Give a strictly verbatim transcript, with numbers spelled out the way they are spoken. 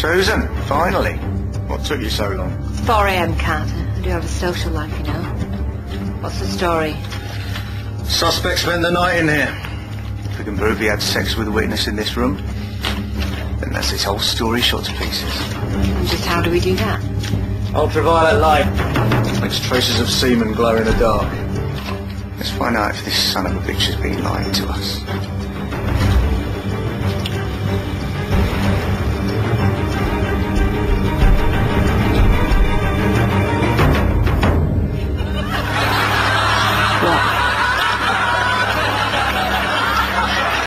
Susan, finally. What took you so long? four a m, Carter. I do have a social life, you know. What's the story? Suspect spent the night in here. If we can prove he had sex with a witness in this room, then that's his whole story shot to pieces. And just how do we do that? Ultraviolet light makes traces of semen glow in the dark. Let's find out if this son of a bitch has been lying to us.